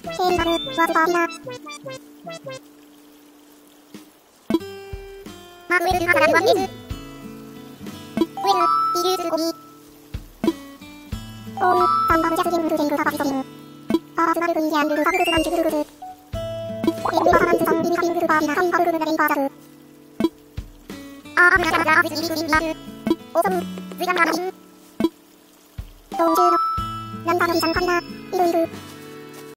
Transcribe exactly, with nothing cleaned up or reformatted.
세이바르 와즈바비나 마그웨르 하가라리 완리즈 웨르 이르즈 고미 오우 담바무자 스긴르 제이르 사바시소빈 바바스가르 그이기안르 사그르즈 안주그르그즈 에르바사란즈 성비미 카빈르 바비나 카빈바르르 레이바자르 아아무라자라자 아브즈 이리그린라르 오섬 즈이감라나빈 동주로 난바르 비상카비나 이르이르